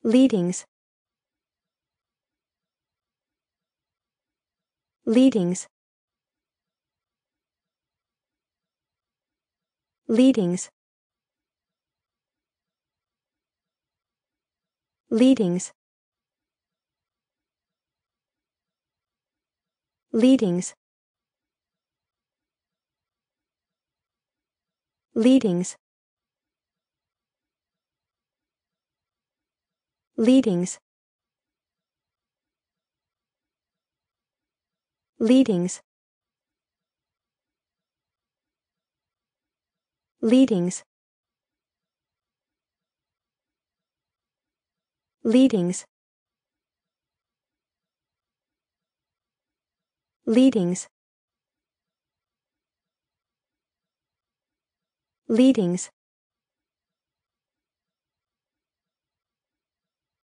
leadings, leadings, leadings, leadings, leadings, leadings, leadings, leadings, leadings, leadings, leadings, leadings,